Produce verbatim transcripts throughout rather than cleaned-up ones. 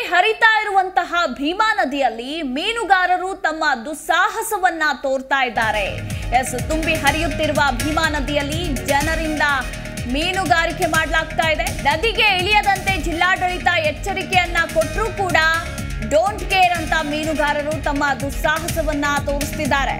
ಹರಿತಾ ಇರುವಂತಹ ಭೀಮಾ ನದಿಯಲ್ಲಿ ಮೀನುಗಾರರು ತಮ್ಮ ದುಸ್ಸಾಹಸವನ್ನ ತೋರ್ತಾ ಇದ್ದಾರೆ. ಎಸ್ ತುಂಬಿ ಹರಿಯುತ್ತಿರುವ ಭೀಮಾ ನದಿಯಲ್ಲಿ ಜನರಿಂದ ಮೀನುಗಾರಿಕೆ ಮಾಡಲಾಗ್ತಾ ಇದೆ. ನದಿಗೆ ಇಳಿಯದಂತೆ ಜಿಲ್ಲಾಡಳಿತ ಎಚ್ಚರಿಕೆಯನ್ನ ಕೊಟ್ಟರೂ ಕೂಡ ಡೋಂಟ್ ಕೇರ್ ಅಂತ ಮೀನುಗಾರರು ತಮ್ಮ ದುಸ್ಸಾಹಸವನ್ನ ತೋರಿಸ್ತಿದ್ದಾರೆ.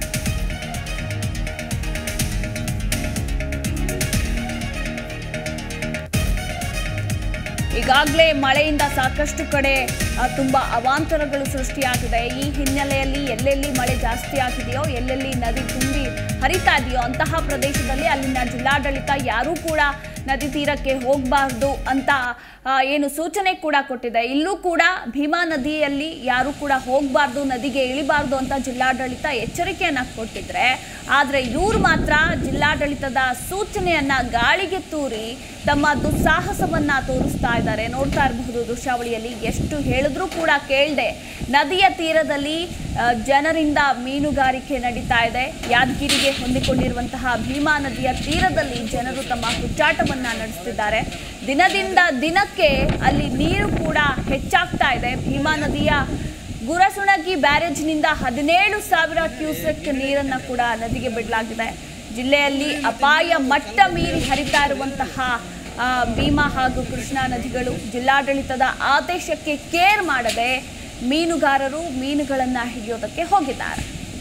ಈಗಾಗಲೇ ಮಳೆಯಿಂದ ಸಾಕಷ್ಟು ಕಡೆ ತುಂಬಾ ಅವಾಂತರಗಳು ಸೃಷ್ಟಿಯಾಗಿದೆ. ಈ ಹಿನ್ನೆಲೆಯಲ್ಲಿ ಎಲ್ಲೆಲ್ಲಿ ಮಳೆ ಜಾಸ್ತಿ ಆಗಿದೆಯೋ, ಎಲ್ಲೆಲ್ಲಿ ನದಿ ತುಂಬಿ ಹರಿತಾ ಇದೆಯೋ ಅಂತಹ ಪ್ರದೇಶದಲ್ಲಿ ಅಲ್ಲಿನ ಜಿಲ್ಲಾಡಳಿತ ಯಾರೂ ಕೂಡ ನದಿ ತೀರಕ್ಕೆ ಹೋಗಬಾರ್ದು ಅಂತ ಏನು ಸೂಚನೆ ಕೂಡ ಕೊಟ್ಟಿದೆ. ಇಲ್ಲೂ ಕೂಡ ಭೀಮಾ ನದಿಯಲ್ಲಿ ಯಾರು ಕೂಡ ಹೋಗಬಾರ್ದು, ನದಿಗೆ ಇಳಿಬಾರ್ದು ಅಂತ ಜಿಲ್ಲಾಡಳಿತ ಎಚ್ಚರಿಕೆಯನ್ನ ಕೊಟ್ಟಿದ್ರೆ, ಆದರೆ ಇವರು ಮಾತ್ರ ಜಿಲ್ಲಾಡಳಿತದ ಸೂಚನೆಯನ್ನ ಗಾಳಿಗೆ ತೂರಿ ತಮ್ಮ ದುಸ್ಸಾಹಸವನ್ನ ತೋರಿಸ್ತಾ ಇದ್ದಾರೆ. ನೋಡ್ತಾ ಇರಬಹುದು ದೃಶ್ಯಾವಳಿಯಲ್ಲಿ, ಎಷ್ಟು ಹೇಳಿದ್ರೂ ಕೂಡ ಕೇಳದೆ ನದಿಯ ತೀರದಲ್ಲಿ ಜನರಿಂದ ಮೀನುಗಾರಿಕೆ ನಡೀತಾ ಇದೆ. ಯಾದಗಿರಿಗೆ ಹೊಂದಿಕೊಂಡಿರುವಂತಹ ಭೀಮಾ ನದಿಯ ತೀರದಲ್ಲಿ ಜನರು ತಮ್ಮ ಹುಚ್ಚಾಟವನ್ನ ನಡೆಸುತ್ತಿದ್ದಾರೆ. ದಿನದಿಂದ ದಿನಕ್ಕೆ ಅಲ್ಲಿ ನೀರು ಕೂಡ ಹೆಚ್ಚಾಗ್ತಾ ಇದೆ. ಭೀಮಾ ನದಿಯ ಗುರಸುಣಗಿ ಬ್ಯಾರೇಜ್ನಿಂದ ಹದಿನೇಳು ಸಾವಿರ ಕ್ಯೂಸೆಕ್ ನೀರನ್ನ ಕೂಡ ನದಿಗೆ ಬಿಡಲಾಗಿದೆ. ಜಿಲ್ಲೆಯಲ್ಲಿ ಅಪಾಯ ಮಟ್ಟ ಮೀರಿ ಹರಿತಾ ಇರುವಂತಹ ಭೀಮಾ ಹಾಗೂ ಕೃಷ್ಣಾ ನದಿಗಳು ಜಿಲ್ಲಾಡಳಿತದ ಆದೇಶಕ್ಕೆ ಕೇರ್ ಮಾಡದೆ ಮೀನುಗಾರರು ಮೀನುಗಳನ್ನ ಹಿಡಿಯೋದಕ್ಕೆ ಹೋಗಿದ್ದಾರೆ.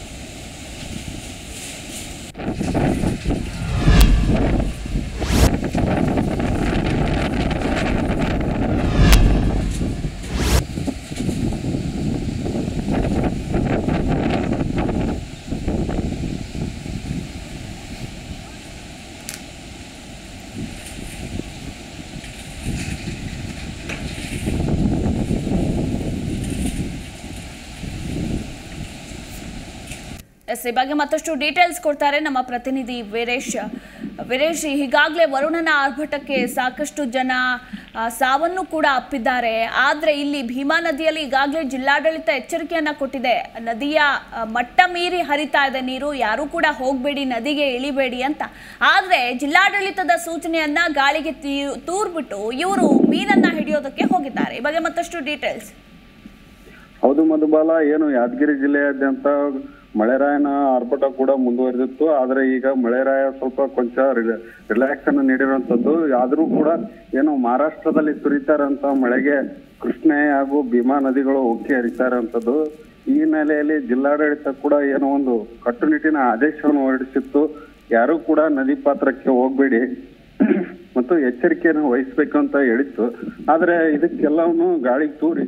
ಈ ಬಗ್ಗೆ ಮತ್ತಷ್ಟು ಡೀಟೇಲ್ಸ್ ಕೊಡ್ತಾರೆ ನಮ್ಮ ಪ್ರತಿನಿಧಿ ವೀರೇಶ್. ವೀರೇಶ್, ಈಗಾಗಲೇ ವರುಣನ ಆರ್ಭಟಕ್ಕೆ ಸಾಕಷ್ಟು ಜನ ಸಾವನ್ನು ಕೂಡ ಅಪ್ಪಿದ್ದಾರೆ. ಆದರೆ ಇಲ್ಲಿ ಭೀಮಾ ನದಿಯಲ್ಲಿ ಈಗಾಗಲೇ ಜಿಲ್ಲಾಡಳಿತ ಎಚ್ಚರಿಕೆಯನ್ನ ಕೊಟ್ಟಿದೆ. ನದಿಯ ಮಟ್ಟ ಮೀರಿ ಹರಿತಾ ಇದೆ ನೀರು, ಯಾರೂ ಕೂಡ ಹೋಗಬೇಡಿ, ನದಿಗೆ ಇಳಿಬೇಡಿ ಅಂತ. ಆದರೆ ಜಿಲ್ಲಾಡಳಿತದ ಸೂಚನೆಯನ್ನ ಗಾಳಿಗೆ ತೂರ್ಬಿಟ್ಟು ಇವರು ಮೀನನ್ನ ಹಿಡಿಯೋದಕ್ಕೆ ಹೋಗಿದ್ದಾರೆ. ಈ ಬಗ್ಗೆ ಮತ್ತಷ್ಟು ಡೀಟೇಲ್ಸ್. ಹೌದು ಮಧುಬಾಲ, ಏನು ಯಾದಗಿರಿ ಜಿಲ್ಲೆಯಾದ್ಯಂತ ಮಳೆರಾಯನ ಆರ್ಭಟ ಕೂಡ ಮುಂದುವರೆದಿತ್ತು. ಆದ್ರೆ ಈಗ ಮಳೆರಾಯ ಸ್ವಲ್ಪ ಕೊಂಚ ರಿಲ್ಯಾಕ್ಸ್ ಅನ್ನು ನೀಡಿರುವಂತದ್ದು. ಆದ್ರೂ ಕೂಡ ಏನು ಮಹಾರಾಷ್ಟ್ರದಲ್ಲಿ ಸುರಿತಾ ಇರುವಂತ ಮಳೆಗೆ ಕೃಷ್ಣೆ ಹಾಗೂ ಭೀಮಾ ನದಿಗಳು ಉಕ್ಕಿ ಹರಿತಾ ಇರುವಂತದ್ದು. ಈ ಹಿನ್ನೆಲೆಯಲ್ಲಿ ಜಿಲ್ಲಾಡಳಿತ ಕೂಡ ಏನೋ ಒಂದು ಕಟ್ಟುನಿಟ್ಟಿನ ಆದೇಶವನ್ನು ಹೊರಡಿಸಿತ್ತು. ಯಾರು ಕೂಡ ನದಿ ಪಾತ್ರಕ್ಕೆ ಹೋಗ್ಬೇಡಿ ಮತ್ತು ಎಚ್ಚರಿಕೆಯನ್ನು ವಹಿಸ್ಬೇಕು ಅಂತ ಹೇಳಿತ್ತು. ಆದ್ರೆ ಇದಕ್ಕೆಲ್ಲವನ್ನು ಗಾಳಿಗೆ ತೂರಿ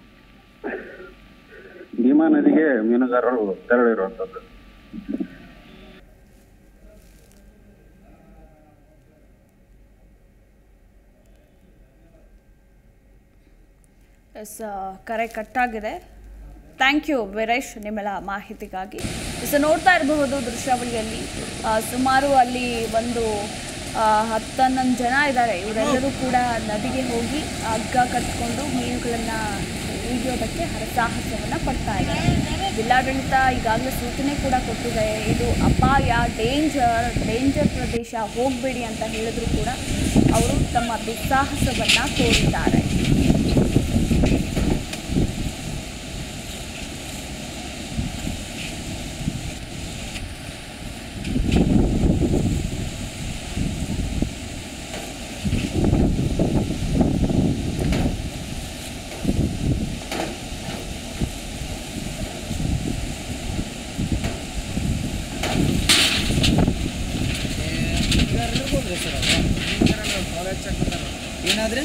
ಭೀಮಾ ನದಿಗೆ ಮೀನುಗಾರರು ತೆರಳಿರುವಂತದ್ದು. ಎಸ್, ಕರೆ ಕಟ್ಟಾಗಿದೆ. ಥ್ಯಾಂಕ್ ಯು ವೀರೇಶ್ ನಿಮ್ಮೆಲ್ಲ ಮಾಹಿತಿಗಾಗಿ. ಎಸ್, ನೋಡ್ತಾ ಇರಬಹುದು ದೃಶ್ಯಾವಳಿಯಲ್ಲಿ ಸುಮಾರು ಅಲ್ಲಿ ಒಂದು ಹತ್ತನ್ನೊಂದು ಜನ ಇದ್ದಾರೆ. ಇವರೆಲ್ಲರೂ ಕೂಡ ನದಿಗೆ ಹೋಗಿ ಹಗ್ಗ ಕಟ್ಕೊಂಡು ಮೀನುಗಳನ್ನು ಹಿಡಿಯೋದಕ್ಕೆ ಹರಸಾಹಸವನ್ನು ಪಡ್ತಾ ಇದ್ದಾರೆ. ಜಿಲ್ಲಾಡಳಿತ ಈಗಾಗಲೇ ಸೂಚನೆ ಕೂಡ ಕೊಟ್ಟಿದೆ. ಇದು ಅಪಾಯ, ಡೇಂಜರ್ ಡೇಂಜರ್ ಪ್ರದೇಶ, ಹೋಗಬೇಡಿ ಅಂತ ಹೇಳಿದ್ರು ಕೂಡ ಅವರು ತಮ್ಮ ದುಸ್ಸಾಹಸವನ್ನು ತೋರಿದ್ದಾರೆ. ಏನಾದ್ರೆ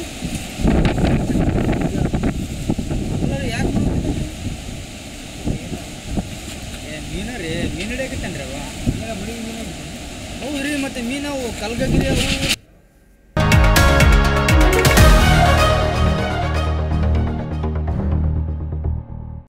ಮೀನ ರೀ ಮೀನು ಹಿಡಿಯಕತ್ತೇನ್ರಿ ಅವ ಹೌದು ರೀ. ಮತ್ತೆ ಮೀನು ಕಲ್ಗಗಿರಿ ಅವು